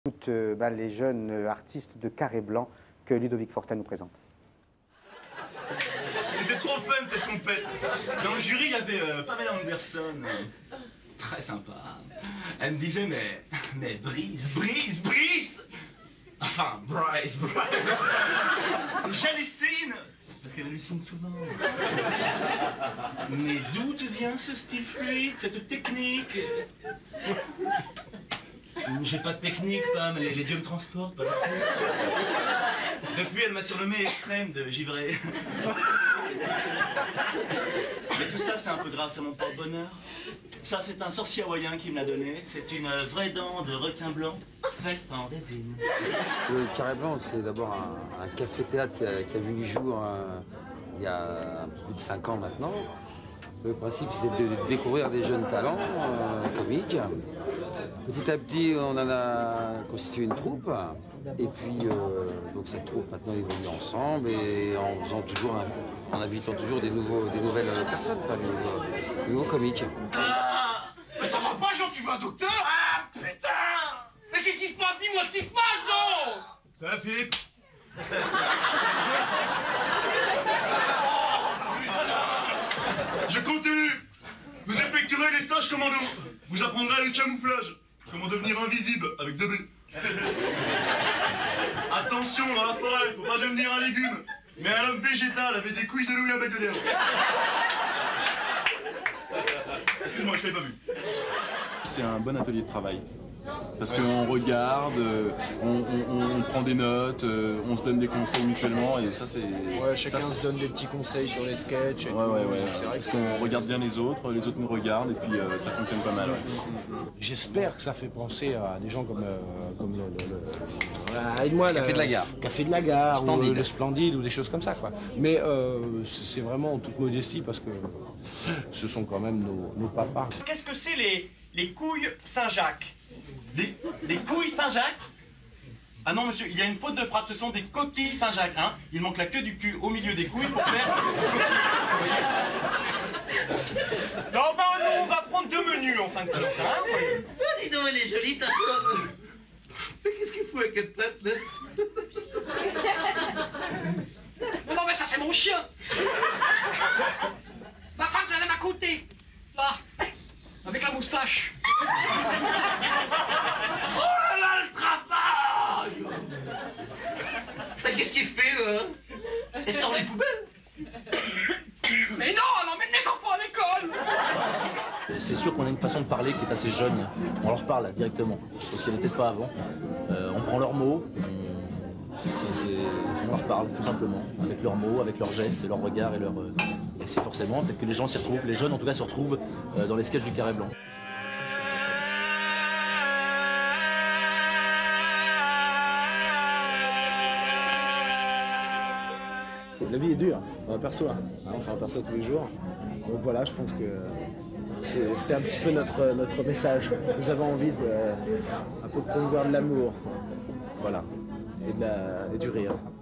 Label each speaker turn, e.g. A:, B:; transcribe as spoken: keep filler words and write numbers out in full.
A: Toutes euh, bah, les jeunes euh, artistes de Carré Blanc que Ludovic Fortin nous présente.
B: C'était trop fun cette compète. Dans le jury, il y avait euh, Pamela Anderson. Euh, très sympa. Elle me disait, mais, mais Brice, Brice, Brice. Enfin, Bryce, Bryce. J'hallucine. Parce qu'elle hallucine souvent. Mais d'où te vient ce style fluide, cette technique? J'ai pas de technique, Pam, les, les dieux me transportent, pas du tout. Depuis, elle m'a surnommé extrême de givré. Mais tout ça, c'est un peu grâce à mon porte-bonheur. Ça, c'est un sorcier hawaïen qui me l'a donné. C'est une vraie dent de requin blanc faite en résine.
C: Le Carré Blanc, c'est d'abord un, un café-théâtre qui a, qui a vu le jour euh, il y a un peu plus de cinq ans maintenant. Le principe, c'était de, de découvrir des jeunes talents euh, comiques. Petit à petit, on en a constitué une troupe. Et puis, euh, donc cette troupe maintenant évolue ensemble et en faisant toujours, un, en invitant toujours des, nouveaux, des nouvelles personnes, pas des nouveaux, des nouveaux comiques.
B: Ah, mais ça va pas, Jean, tu veux un docteur? Ah, putain! Mais qu'est-ce qui se passe? Dis-moi ce qui se passe, Jean! Ça va, Philippe? Je continue. Vous effectuerez les stages commando. Vous apprendrez le camouflage. Comment devenir invisible avec deux B. Attention, dans la forêt, faut pas devenir un légume. Mais un homme végétal avec des couilles de loup et un bec de lièvre. Excuse-moi, je t'avais pas vu.
D: C'est un bon atelier de travail. Parce qu'on regarde, on, on, on prend des notes, on se donne des conseils mutuellement et ça c'est...
E: Ouais, chacun
D: ça,
E: se donne des petits conseils sur les sketchs. Et
D: ouais, ouais, ouais.
E: C'est vrai que
D: parce qu'on regarde bien les autres, les autres nous regardent et puis euh, ça fonctionne pas mal. Ouais.
E: J'espère que ça fait penser à des gens comme, euh, comme le... le, le... Ah, aide-moi,
C: Café
E: le,
C: de la Gare.
E: Café de la Gare,
C: Splendide.
E: ou le, le Splendide ou des choses comme ça, quoi. Mais euh, c'est vraiment en toute modestie parce que ce sont quand même nos, nos papas.
F: Qu'est-ce que c'est les, les couilles Saint-Jacques? Les, les couilles Saint-Jacques? Ah non, monsieur, il y a une faute de frappe, ce sont des coquilles Saint-Jacques, hein. Il manque la queue du cul au milieu des couilles pour faire coquille. Non, ben nous, on va prendre deux menus en fin de compte, hein, voyez.
G: Oh, dis donc, elle est jolie, ta femme. Mais qu'est-ce qu'il faut avec cette tête, là?
F: Non, non, mais ça, c'est mon chien. Ma femme, c'est la même à côté. Là, avec la moustache.
G: Oh là là, le travail! Mais qu'est-ce qu'il fait, là? Elle sort les poubelles?
F: Mais non, elle emmène mes enfants à l'école.
H: C'est sûr qu'on a une façon de parler qui est assez jeune. On leur parle directement, parce qu'elle n'était pas avant. Euh, on prend leurs mots, on... C'est, c'est... on leur parle tout simplement, avec leurs mots, avec leurs gestes et leurs regards et leurs... Et c'est forcément, peut-être que les gens s'y retrouvent, les jeunes en tout cas se retrouvent euh, dans les sketchs du Carré Blanc.
E: La vie est dure, on l'aperçoit, on s'en aperçoit tous les jours. Donc voilà, je pense que c'est, c'est un petit peu notre, notre message. Nous avons envie de, un peu de promouvoir de l'amour, voilà, et, de la, et du rire.